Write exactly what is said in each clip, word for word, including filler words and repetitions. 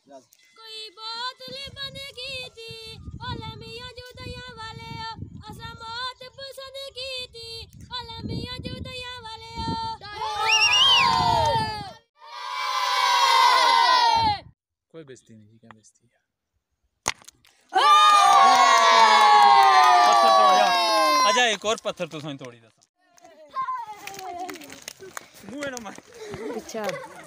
कोई बोतल बनेगी थी ओले मियां जुदाइयां वाले असा मौत पसंद की थी ओले मियां जुदाइयां वाले कोई बेइज्जती नहीं, क्या बेइज्जती है। पत्थर तोड़िया आजा, एक और पत्थर तो सोई तोड़ी दसा मुंह ना मार। अच्छा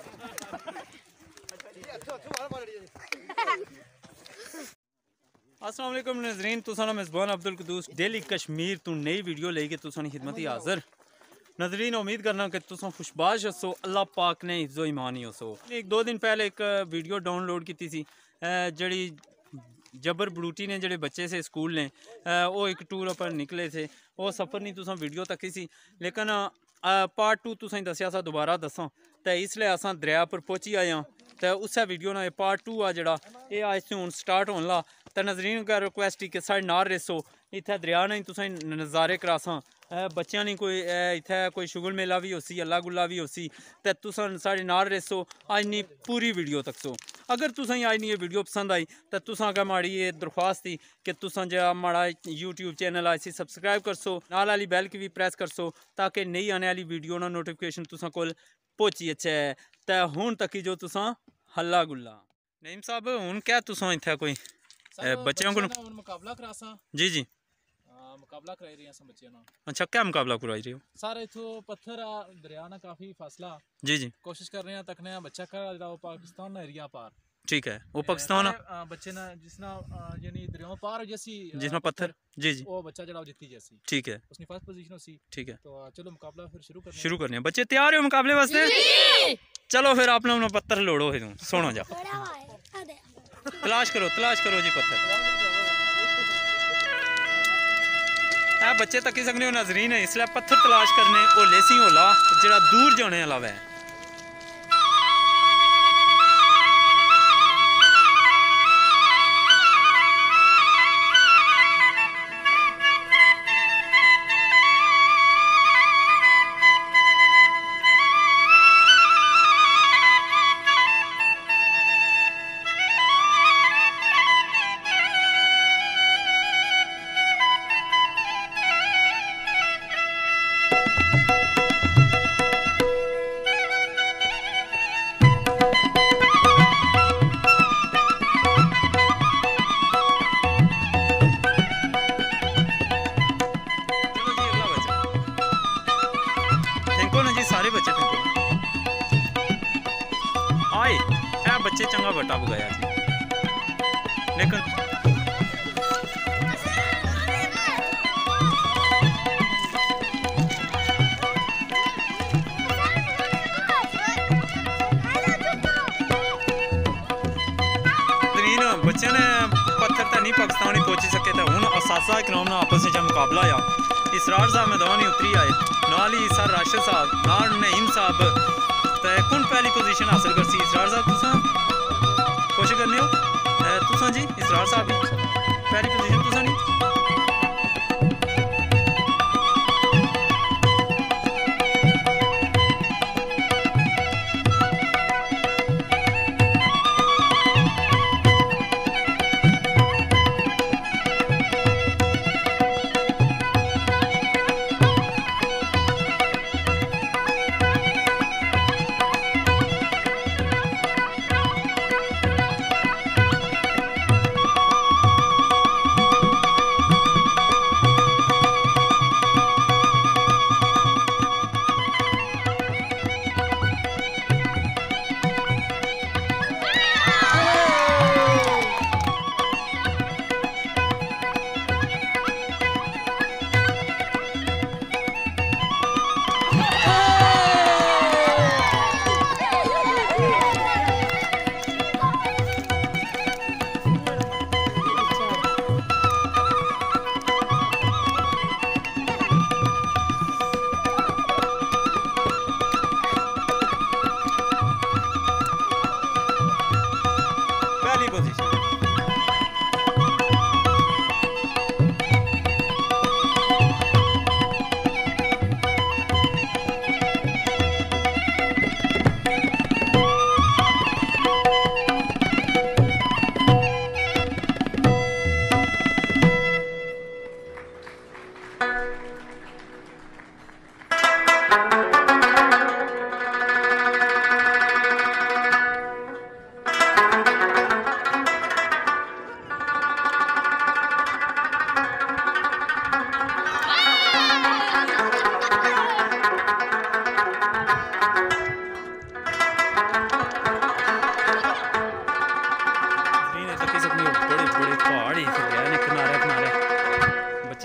अस्सलाम वालेकुम नाज़रीन, तुसां दा मेज़बान अब्दुल कुद्दूस डेली कश्मीर तो नई वीडियो लेके तुसां दी खिदमत ही हाज़र। नाज़रीन उम्मीद करना कि तुसां खुशबाश हसो, अल्लाह पाक ने इज़्ज़ो ईमान ही हसो। एक दो दिन पहले एक वीडियो डाउनलोड की थी जड़ी जबर बड़ूटी ने जड़े बच्चे से स्कूल ने वो एक टूर पर निकले थे, वो सफ़र नहीं तुसां वीडियो तक सी, लेकिन पार्ट टू तुसें दस्या सा दोबारा दसां तो इसलिए असां दरिया पर पहुंची आए हैं। तो उस वीडियो ना पार्ट टू आ जड़ा ये अज से हूँ स्टार्ट होने ला। तो नाज़रीन का रिक्वेस्ट ही कि साढ़े नाल रेसो, इत्थै दरिया ने तुसें नज़ारे करासां, बच्चों ने कोई इत्थै कोई शुगल मेला भी होसी, अल्लाह गुल्ला भी होसी, तो तुसें साढ़े नाल रेसो अज नी पूरी वीडियो तक सो। अगर तुसें अज नी ये वीडियो पसंद आई तो तुसां अगर माड़ी ये दरख्वास्त थी कि तुसां जो माड़ा यूट्यूब चैनल इसी सब्सक्राइब करसो, नाल वाली बैल की भी प्रेस करसो ताकि नई आने वाली वीडियो ना नोटिफिकेशन तुसां कोल पहुंची अच्छे। तो हुण तक जो तुसां हल्ला गुल्ला नईम साहब हुण क्या तुसां इत्थै कोई बच्चों को मुकाबला करासा जी जी मुकाबला कराई रही हैं बच्चे ना। अच्छा क्या मुकाबला करवाई रहे हो? सारे इथों पत्थर दरिया ना काफी फासला जी जी कोशिश कर रहे हैं तकने बच्चा का जरा पाकिस्तान एरिया पार ठीक है वो पाकिस्तान बच्चे ना जिसना यानी दरियाओं पार जैसी जिसमें पत्थर जी जी वो बच्चा जरा जीती जैसी ठीक है उसने फर्स्ट पोजीशन होसी ठीक है। तो चलो मुकाबला फिर शुरू करने शुरू करने हैं। बच्चे तैयार हो मुकाबले वास्ते? चलो फिर आपने अपना पत्थर लोड़ो फिर सुनो जा तलाश करो तलाश करो जी पत्थर है बच्चे तक ही सकने हो नाज़रीन है इसलिए पत्थर तलाश करने ओ लेसी होला जरा दूर जाने अलावा है। सारे बच्चे आए है बच्चे चंगा बट्टा बुगाया जी लेकिन बच्चे ने पत्थर तो नहीं पाकिस्तानी पहुंची सके तो हूँ असासा इकराम ना आपस में मुकाबला आ इसरार साहब मैदान ही उतरी आए नाल ही सर राशिद साहब नाल नईम साहब तो कौन पहली पोजीशन हासिल कर सी इसरार साहब तुसा कोशिश करने हो तुसा जी इसरार साहब पहली पोजीशन तुसा नहीं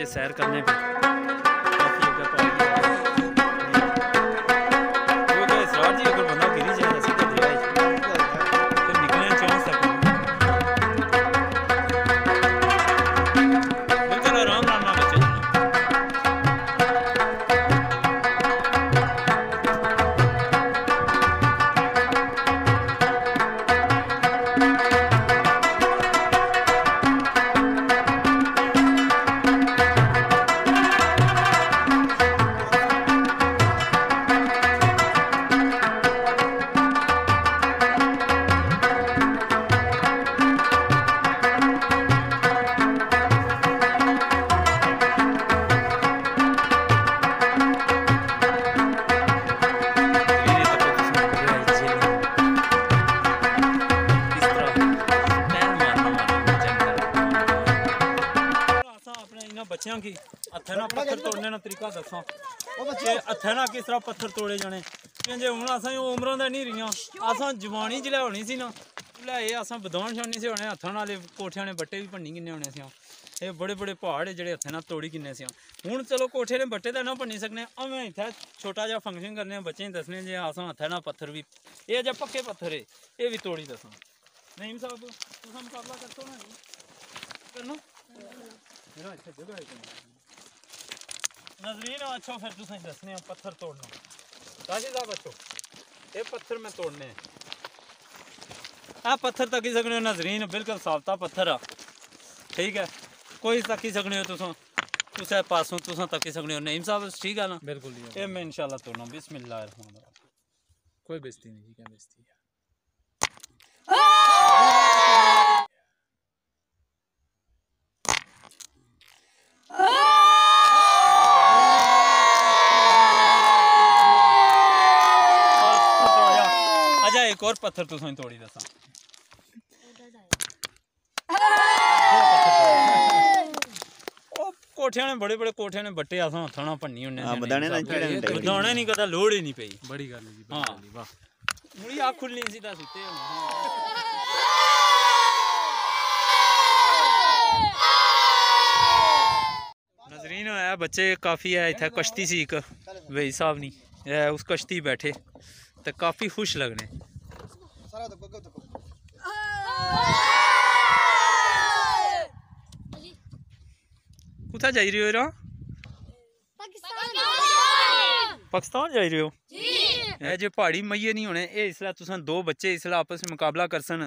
सैर करने पे काफ़ी अगर पहाड़ी इसरार जी अगर बंदा गिरी जाए ऐसे तो दरिया फिर निकलने चांस है बिल्कुल आराम आराम ना बच्चे बच्चों की हथे ना पत्थर तोड़ने का तरीका दसा हथे ना किस तरह पत्थर तोड़े जाने क्योंकि हूँ अस उम्र नहीं रही अस जवानी जिले होनी सी ना ले अस बदान छानी से होने हथों नाल कोठिया ने बट्टे भी भन्नी किन्ने होने से ये बड़े बड़े पहाड़ जेडे हथे ना तोड़ी किन्ने से हूँ चलो कोठे ने बट्टे तो ना भन्नी सकने अवें इत्थै छोटा जहा फंक्शन करने बच्चे दसने जे अस हथे ना पत्थर भी ये जो पक्के पत्थर है ये भी तोड़ी दसा नईम साहब तुम मुकाबला करते हो ना करना नजरीन अच्छा फिर तुम दसने पत्थर तोड़ना काशी साहब अच्छो ये पत्थर में तोड़ने आ पत्थर तकी सकने हो नजरीन बिल्कुल साफ्ता पत्थर आ ठीक है कोई तकी सकने हो तुम तुस पासों तुस तकी सकने हो नईम साहब ठीक है ना बिल्कुल ये मैं इंशाल्लाह तोड़ना बिस्मिल्लाह कोई बेइज्जती नहीं जी क्या बेइज्जती है एक और पत्थर तो सोई तोड़ी दसा कोठिया ने बड़े बड़े कोठिया ने बट्टे अस हथों भन्नी होने बदाने नहीं कदा लोड़ ही नहीं पई बड़ी गल जी हां वाह मुड़ी आँख खुलनी सी ता सुते नजरीन है बच्चे काफ़ी है इत्थे कश्ती सी एक वही साहब नहीं उस कश्ती बैठे तो काफ़ी खुश लगने कुत्थे जाई रहे हो पाकिस्तान जाई रहे हो ये जो पहाड़ी मैये नहीं होने ये इसलिए तुम दो बच्चे इसलिए आपस में मुकाबला कर सन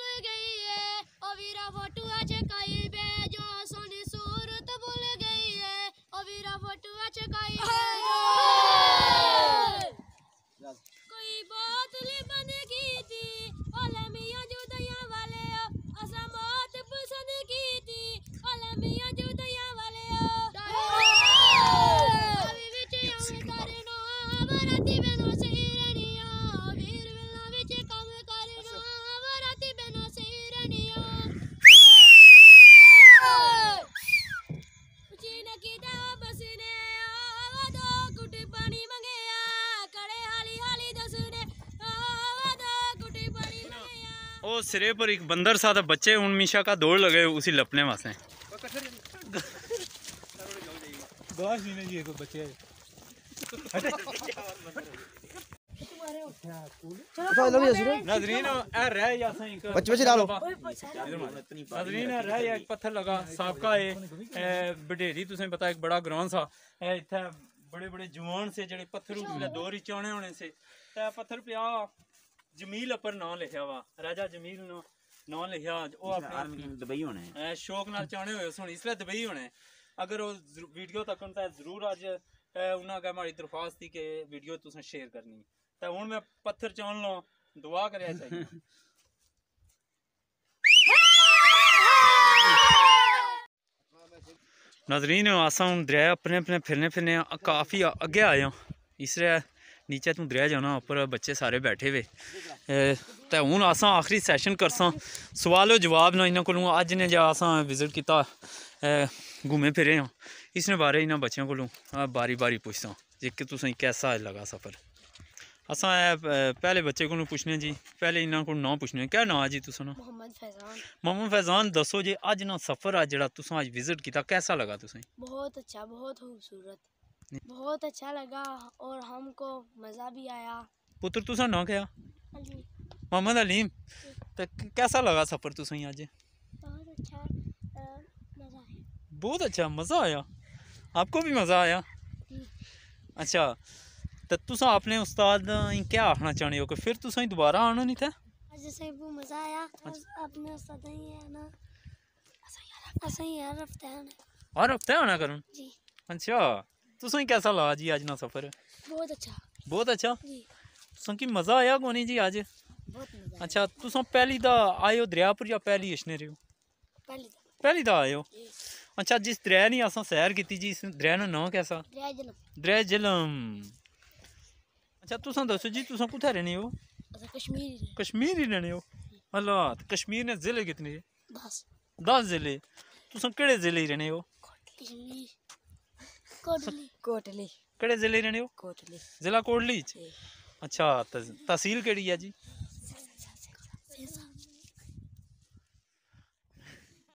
ओ सिरे पर एक बंदर सा था बच्चे उन मीशा का दौड़ लगे उसी लपने वास्ते नजरीन रह या बच्चे बच्चे डालो नजरीन रह या एक पत्थर लगा साबका है बडेरी तुसें पता एक बड़ा ग्राउंड सा इत्थे बड़े बड़े जवान से जेडे पत्थर उसले दो रिचाने होने से ते पत्थर पिया जमील अपर नाम लिखा वा राजा जमील ना नाम लिखा वो अपने दुबई होने शौक नाल चाहने हुए सुन इसलिए दुबई होने अगर वो वीडियो तक जरूर अज उन्होंने कहा हमारी दरख्वास्त थी कि वीडियो तुसें शेयर करनी तो हूँ मैं पत्थर चाहन लो दुआ करे चाहिए नाजरीन अस हूँ दरिया अपने अपने फिरने फिरने काफ़ी अगे आए हैं इसलिए नीचे तू दरिया जाना उपर बच्चे सारे बैठे हुए तो हूँ अस आखिरी सैशन करसा सवालो जवाब ना इन्हों को अज ने जो अस विजिट किया घूमे फिरे हाँ इसने बारे इन्होंने बच्चों को बारी बारी पूछता जी कि तुसें कैसा लगा सफ़र असा पहले बच्चे को पूछने जी, पहले इन्हों को ना पूछने क्या ना जी तुसा ना? मोहम्मद फैजान। मोहम्मद फैजान दसो जी अज ना सफ़र अज जरा तुसा अज विजिट किया कैसा लगा तुसें? बहुत अच्छा, बहुत खूबसूरत, बहुत अच्छा लगा और हमको मज़ा भी आया। पुत्र तुसा ना क्या? अली। मोहम्मद अलीम, तो कैसा लगा सफ़र तुसें अज? बहुत अच्छा, मज़ा आया। बहुत अच्छा मज़ा आया, आपको भी मज़ा आया? अच्छा, तो तुसा अपने उस्ताद क्या आखना चाहते हो कि फिर तुसें दोबारा आना नहीं था? जैसे वो मज़ा आया अपने उस्ताद ही है ना, ऐसा ही हर हफ्ते आना। हर हफ्ते आना करूँ जी। अच्छा, तुसें कैसा लगा जी अज ना सफ़र? बहुत अच्छा। बहुत अच्छा जी। तुसें की मज़ा आया को नहीं जी अज? बहुत मज़ा। अच्छा, तुसा पहली दा आए हो दरियापुर या पहली इशने रहे हो? पहली दा। पहली दा आए हो? अच्छा, जिस दरिया ने असा सैर की जी, इस दरिया का नाम कैसा? दरिया झेलम। दरिया झेलम। अच्छा, तुसा दसो जी तुसा कुत्थै रहने हो? अच्छा, कश्मीर। कश्मीर ही रहने हो? अल्लाह, कश्मीर ने जिले कितने? दस। दस जिले। तुसा केड़े जिले ही रहने हो? कश्मीर। कोटली। कोटली। केड़े जिले रहने हो? कोटली। जिला कोटली च? अच्छा, तहसील केड़ी है जी?